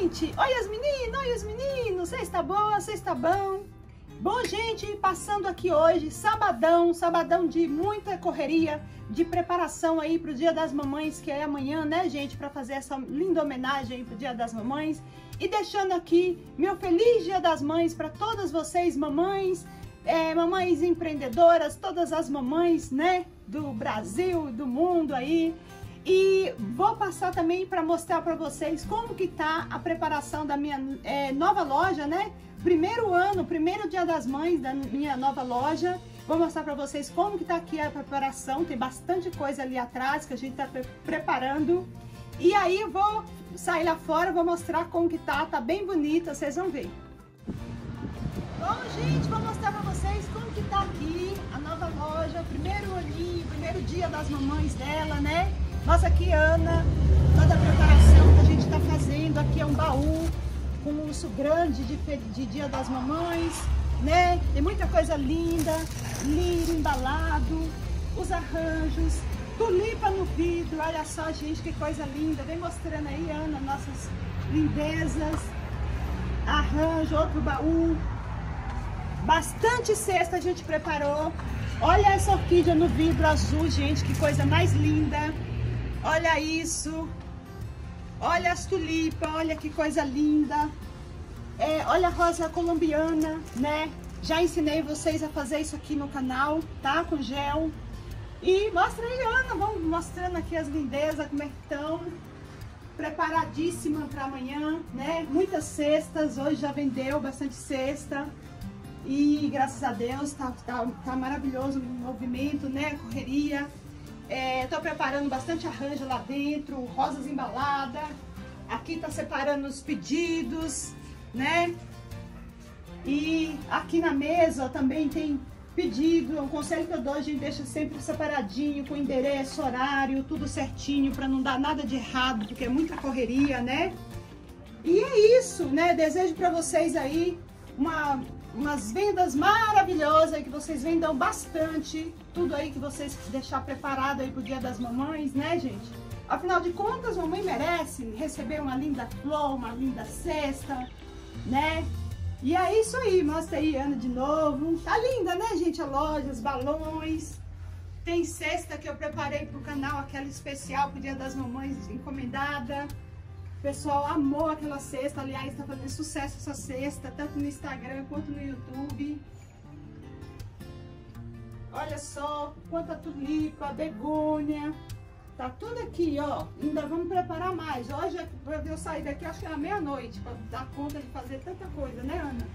gente! Oi os meninos! Vocês está boa? Vocês está bom? Bom, gente, passando aqui hoje, sabadão de muita correria, de preparação aí pro Dia das Mamães, que é amanhã, né, gente, para fazer essa linda homenagem aí pro Dia das Mamães. E deixando aqui meu feliz Dia das Mães para todas vocês, mamães, mamães empreendedoras, todas as mamães, né, do Brasil, do mundo aí. E vou passar também para mostrar para vocês como que tá a preparação da minha nova loja, né? Primeiro Dia das Mães da minha nova loja. Vou mostrar para vocês como que tá aqui a preparação. Tem bastante coisa ali atrás que a gente tá preparando. E aí eu vou sair lá fora, vou mostrar como que tá bem bonita, vocês vão ver. Bom, gente, vou mostrar para vocês como que tá aqui a nova loja, primeiro dia das mamães dela, né? Nossa, aqui, Ana, toda a preparação que a gente tá fazendo. Aqui é um baú com um urso grande de Dia das Mamães, né? Tem muita coisa linda, lindo, embalado, os arranjos, tulipa no vidro, olha só, gente, que coisa linda. Vem mostrando aí, Ana, nossas lindezas, arranjo, outro baú, bastante cesta a gente preparou. Olha essa orquídea no vidro azul, gente, que coisa mais linda. Olha isso, olha as tulipas, olha que coisa linda. Olha a rosa colombiana, né? Já ensinei vocês a fazer isso aqui no canal, tá? Com gel. E mostra aí, Ana, vamos mostrando aqui as lindezas, como é que estão. Preparadíssima para amanhã, né? Muitas cestas, hoje já vendeu bastante cesta. E graças a Deus tá maravilhoso o movimento, né? Correria. Tô preparando bastante arranjo lá dentro, rosas embaladas. Aqui tá separando os pedidos, né? E aqui na mesa também tem pedido. O conselho que eu dou, a gente deixa sempre separadinho, com endereço, horário, tudo certinho, para não dar nada de errado, porque é muita correria, né? E é isso, né? Desejo para vocês aí umas vendas maravilhosas, que vocês vendam bastante, tudo aí que vocês deixar preparado aí pro Dia das Mamães, né, gente? Afinal de contas, mamãe merece receber uma linda flor, uma linda cesta, né? E é isso aí, mostra aí, Ana, de novo. Tá linda, né, gente, a loja, os balões. Tem cesta que eu preparei pro canal, aquela especial pro Dia das Mamães, encomendada. O pessoal amou aquela cesta, aliás, tá fazendo sucesso essa cesta, tanto no Instagram quanto no YouTube. Olha só, quanta tulipa, begônia, tá tudo aqui, ó. Ainda vamos preparar mais. Hoje eu sair daqui, acho que é meia-noite, pra dar conta de fazer tanta coisa, né, Ana?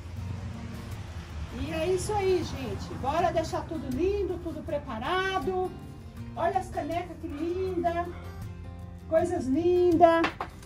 E é isso aí, gente. Bora deixar tudo lindo, tudo preparado. Olha as canecas que linda. Coisas lindas.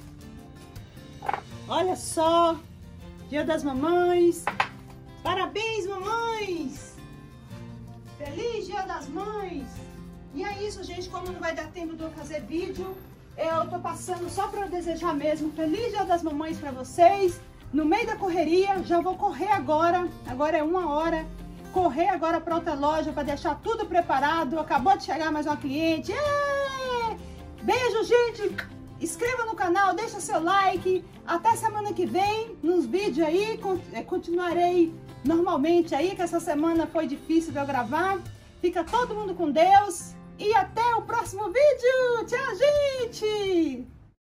Olha só. Dia das Mamães. Parabéns, mamães. Feliz Dia das Mães. E é isso, gente. Como não vai dar tempo de eu fazer vídeo, eu tô passando só para desejar mesmo Feliz Dia das Mamães para vocês. No meio da correria, já vou correr agora. Agora é 1h. Correr agora para outra loja para deixar tudo preparado. Acabou de chegar mais uma cliente. Beijo, gente! Inscreva no canal, deixa seu like. Até semana que vem, nos vídeos aí. Continuarei normalmente aí, que essa semana foi difícil de eu gravar. Fica todo mundo com Deus. E até o próximo vídeo. Tchau, gente!